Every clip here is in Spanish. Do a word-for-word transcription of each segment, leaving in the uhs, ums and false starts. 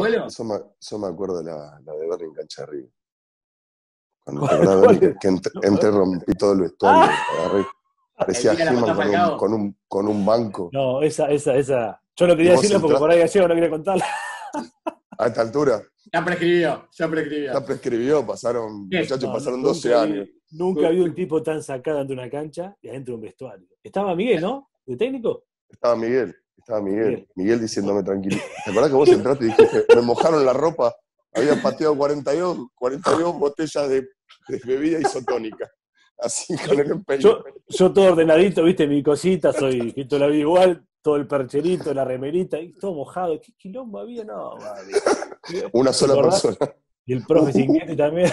abuelo? eso me, eso me acuerdo de la, la de Bernie en Cancha de Río. Cuando te acordás, Bernie, que, que entré, entré, rompí todo el vestuario, Ah, agarré, El parecía día de la He-Man patada con un, Falcao. con, un, con un banco. No, esa, esa, esa. Yo no Y quería vos decirlo porque por entraste ahí gallego no quería contarla. a esta altura. Ya prescribió, ya prescribió. Ya prescribió, pasaron, ¿Qué? muchachos, No, no, pasaron nunca doce años. vi, nunca vi un tipo tan sacado ante una cancha y adentro de un vestuario. Estaba Miguel, ¿no? ¿De técnico? Estaba Miguel, estaba Miguel, Miguel. Miguel diciéndome tranquilo. ¿Te acordás que vos entraste y dijiste, me mojaron la ropa? Había pateado cuarenta y dos, cuarenta y dos botellas de, de bebida isotónica. Así con el empeño. Yo, yo todo ordenadito, viste, mi cosita, soy quito la vida igual, todo el percherito, la remerita, y todo mojado. ¿Qué quilombo había? No, vale. Una sola persona. Y el profe Cinquetti también.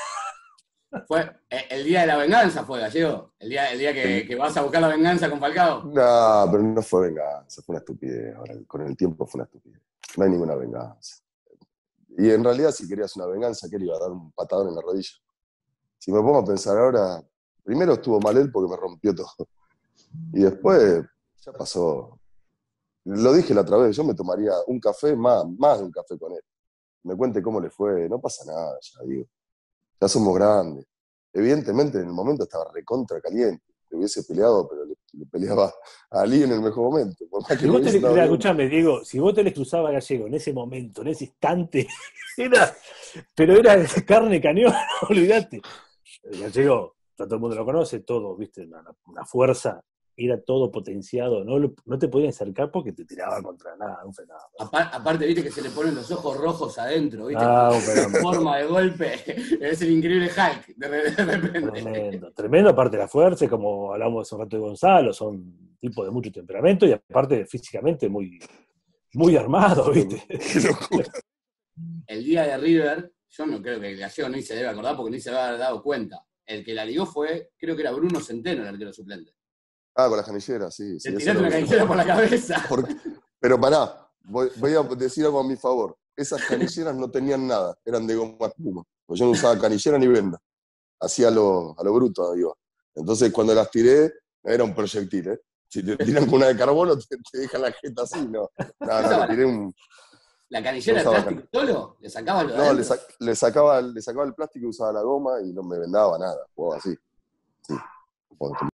Fue eh, el día de la venganza, fue Gallego. El día, el día que, que vas a buscar la venganza con Falcao. No, pero no fue venganza, fue una estupidez. Ahora, con el tiempo fue una estupidez. No hay ninguna venganza. Y en realidad, si querías una venganza, ¿qué le iba a dar un patadón en la rodilla? Si me pongo a pensar ahora, primero estuvo mal él porque me rompió todo. Y después, ya pasó. Lo dije la otra vez, yo me tomaría un café, más, más de un café con él. Me cuente cómo le fue, no pasa nada, ya digo. Ya somos grandes. Evidentemente en el momento estaba recontra caliente. Le hubiese peleado, pero le, le peleaba a Ali en el mejor momento. Por más que Si vos le hubiese tenés, dado mirá, bien. escuchame, Diego, si vos te les cruzaba a Gallego en ese momento, en ese instante, era, pero era carne cañón, olvidate. El Gallego, todo el mundo lo conoce, todo, viste, una, una fuerza, era todo potenciado, no, lo- no te podían acercar porque te tiraba contra nada, un fenómeno. Apar- aparte, viste que se le ponen los ojos rojos adentro, viste, Ah, con un fenómeno. forma de golpe. Es el increíble Hulk, de, re- de repente. Tremendo, tremendo, aparte de la fuerza, como hablamos hace un rato de Gonzalo, son tipos de mucho temperamento y aparte físicamente muy, muy armados, Qué ¿viste? locu- qué locura. El día de River, yo no creo que el Gallego ni se debe acordar porque ni se va a haber dado cuenta. El que la ligó fue, creo que era Bruno Centeno, el arquero suplente. Ah, con las canilleras, sí. sí Le eso tiraste lo una vi. canillera por la cabeza. Porque- pero pará, voy, voy a decir algo a mi favor. Esas canilleras no tenían nada, eran de goma espuma. Pues yo no usaba canillera ni venda. Hacía lo, a lo bruto, digo. Entonces cuando las tiré, era un proyectil, ¿eh? Si te tiran con una de carbono, te, te deja la jeta así, no. No, no, le tiré un. ¿La canillera de No usaba plástico solo? ¿Le sacabas lo de No, le, adentro? sac- le, sacaba, le sacaba el plástico y usaba la goma y no me vendaba nada. Jugaba así. Sí.